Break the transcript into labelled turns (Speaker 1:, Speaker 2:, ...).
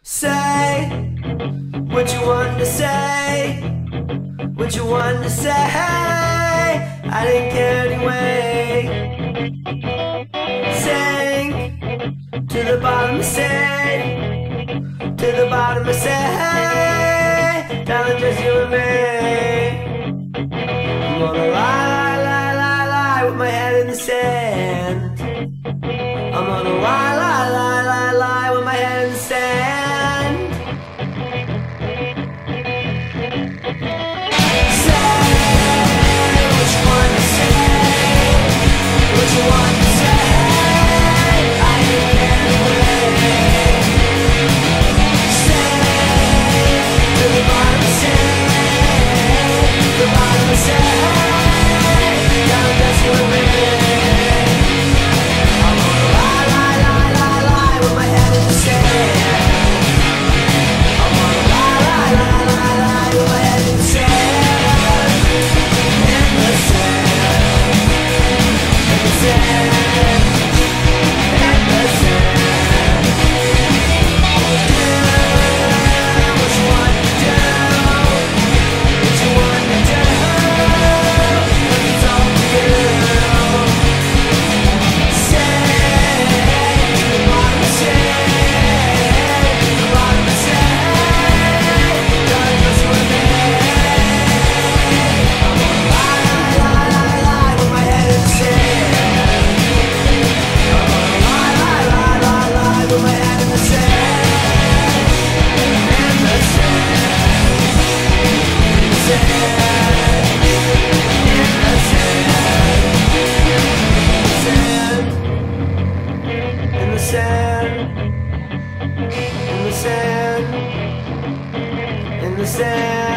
Speaker 1: Say what you want to say, what you want to say. I didn't care anyway. Sink to the bottom, say to the bottom, say down just you and me. I'm gonna lie, lie, lie, lie with my head in the sand. I'm gonna lie, lie, lie, lie, lie with my head in the sand. In the sand,